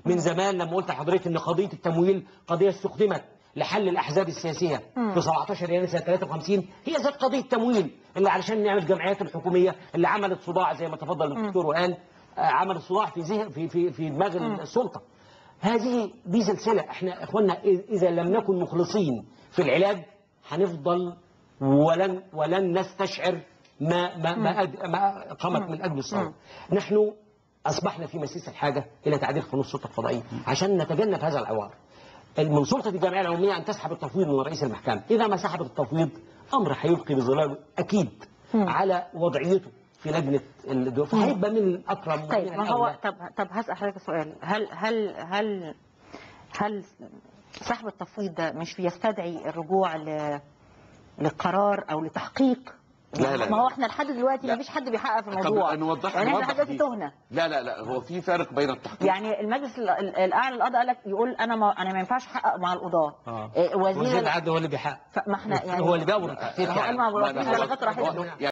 من زمان لما قلت لحضرتك ان قضيه التمويل قضيه استخدمت لحل الاحزاب السياسيه في 17 يناير سنه 53، هي ذات قضيه تمويل اللي علشان نعمل الجمعيات الحكوميه اللي عملت صداع زي ما تفضل الدكتور وقال، عملت صداع في ذهن في دماغ السلطه. دي سلسله. احنا اخواننا اذا لم نكن مخلصين في العلاج هنفضل ولن نستشعر ما قامت من اجل الثوره. نحن اصبحنا في مسيس الحاجه الى تعديل قانون السلطه القضائيه عشان نتجنب هذا العوار. من سلطه الجمعيه العموميه ان تسحب التفويض من رئيس المحكمه، اذا ما سحبت التفويض امر هيلقي بظلاله اكيد على وضعيته في لجنه الدول، فهيبقى من الاكرم. طيب ما هو طب هسال حضرتك سؤال، هل سحب التفويض ده مش بيستدعي الرجوع لقرار او لتحقيق؟ لا ما هو احنا لحد دلوقتي ما فيش حد بيحقق في الموضوع. يعني احنا لحد دلوقتي تهنا. لا هو في فرق بين التحقيق. يعني المجلس الاعلى للقضاء قال لك يقول انا ما ينفعش احقق مع القضاه. وزير العدل هو اللي بيحقق. ما احنا يعني هو اللي بيامر التحقيق. هو قال ما بلغتش بلاغات راحله.